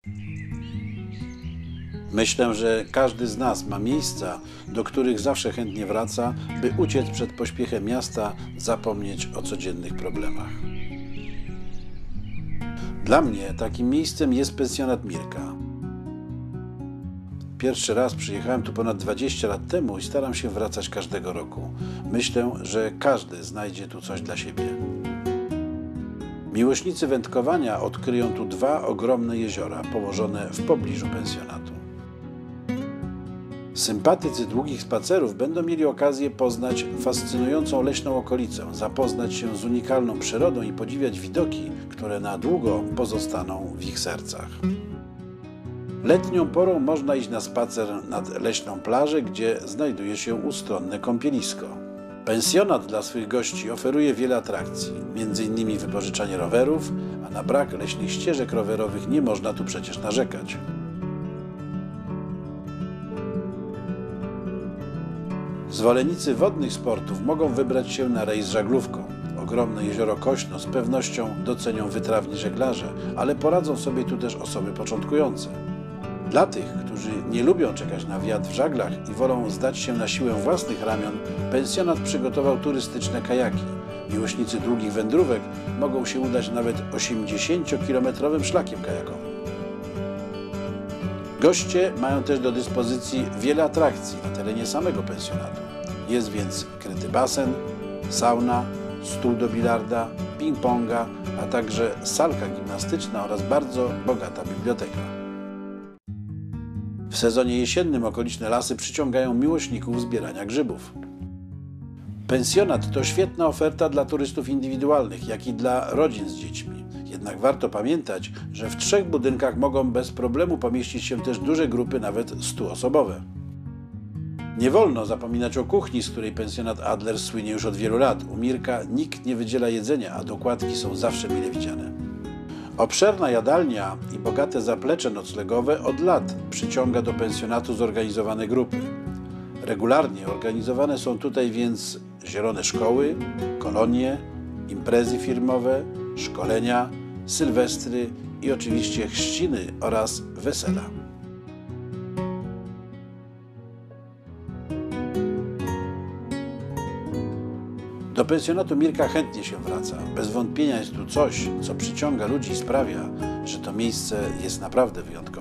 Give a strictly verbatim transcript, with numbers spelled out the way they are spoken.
Myślę, że każdy z nas ma miejsca, do których zawsze chętnie wraca, by uciec przed pośpiechem miasta, zapomnieć o codziennych problemach. Dla mnie takim miejscem jest pensjonat Mirka. Pierwszy raz przyjechałem tu ponad dwadzieścia lat temu i staram się wracać każdego roku. Myślę, że każdy znajdzie tu coś dla siebie. Miłośnicy wędkowania odkryją tu dwa ogromne jeziora położone w pobliżu pensjonatu. Sympatycy długich spacerów będą mieli okazję poznać fascynującą leśną okolicę, zapoznać się z unikalną przyrodą i podziwiać widoki, które na długo pozostaną w ich sercach. Letnią porą można iść na spacer nad leśną plażę, gdzie znajduje się ustronne kąpielisko. Pensjonat dla swych gości oferuje wiele atrakcji, między innymi wypożyczanie rowerów, a na brak leśnych ścieżek rowerowych nie można tu przecież narzekać. Zwolennicy wodnych sportów mogą wybrać się na rejs żaglówką. Ogromne jezioro Kośno z pewnością docenią wytrawni żeglarze, ale poradzą sobie tu też osoby początkujące. Dla tych, którzy nie lubią czekać na wiatr w żaglach i wolą zdać się na siłę własnych ramion, pensjonat przygotował turystyczne kajaki. Miłośnicy długich wędrówek mogą się udać nawet osiemdziesięciokilometrowym szlakiem kajakowym. Goście mają też do dyspozycji wiele atrakcji na terenie samego pensjonatu. Jest więc kryty basen, sauna, stół do bilarda, ping-ponga, a także salka gimnastyczna oraz bardzo bogata biblioteka. W sezonie jesiennym okoliczne lasy przyciągają miłośników zbierania grzybów. Pensjonat to świetna oferta dla turystów indywidualnych, jak i dla rodzin z dziećmi. Jednak warto pamiętać, że w trzech budynkach mogą bez problemu pomieścić się też duże grupy, nawet stuosobowe. Nie wolno zapominać o kuchni, z której pensjonat Adler słynie już od wielu lat. U Mirka nikt nie wydziela jedzenia, a dokładki są zawsze mile widziane. Obszerna jadalnia i bogate zaplecze noclegowe od lat przyciąga do pensjonatu zorganizowane grupy. Regularnie organizowane są tutaj więc zielone szkoły, kolonie, imprezy firmowe, szkolenia, sylwestry i oczywiście chrzciny oraz wesela. Do pensjonatu Mirka chętnie się wraca. Bez wątpienia jest tu coś, co przyciąga ludzi i sprawia, że to miejsce jest naprawdę wyjątkowe.